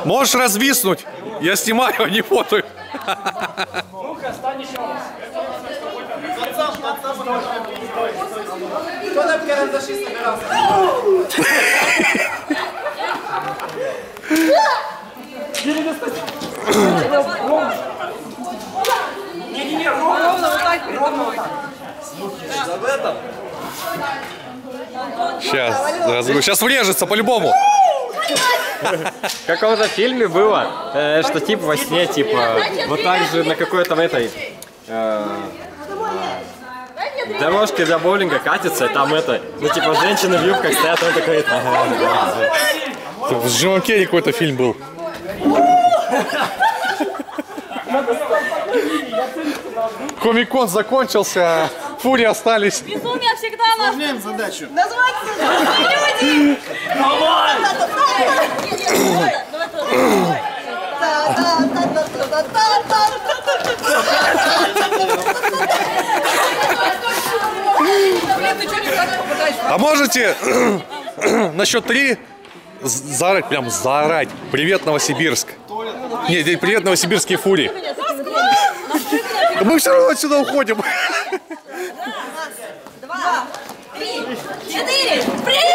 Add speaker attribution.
Speaker 1: Можешь развиснуть. Я снимаю, а не фотою.
Speaker 2: Ну-ка, стань еще раз. Кто там карандаши собирался? Не-не-не, ровно вот так. Ровно вот так.
Speaker 3: Об этом?
Speaker 1: Сейчас врежется по-любому.
Speaker 3: В каком-то фильме было, что типа во сне, типа, вот так же на какой-то в этой дорожке для боулинга катится, и там это, ну типа женщины в юбках стоят, он такой,
Speaker 1: В Джимом Керри какой-то фильм был. Комик-кон закончился, фури остались.
Speaker 4: Безумие всегда нас...
Speaker 2: Усложняем задачу.
Speaker 4: Назвать люди! Давай!
Speaker 1: А можете на счет 3 заорать, прям заорать. Привет, Новосибирск. Нет, привет, новосибирские фури. Мы все равно отсюда уходим.
Speaker 4: 2, 3, 4, привет!